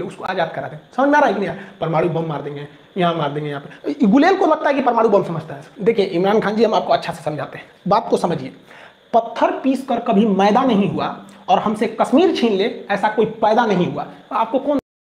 उसको आजाद करा दें। समझ में आ रहा है कि नहीं? परमाणु बम मार देंगे, यहाँ मार देंगे, यहाँ पे। गुलेल को लगता है कि परमाणु बम समझता है। देखिए इमरान खान जी, हम आपको अच्छा से समझाते हैं, बात को समझिए। पत्थर पीस कर कभी मैदा नहीं हुआ और हमसे कश्मीर छीन ले, ऐसा कोई पैदा नहीं हुआ। आपको कौन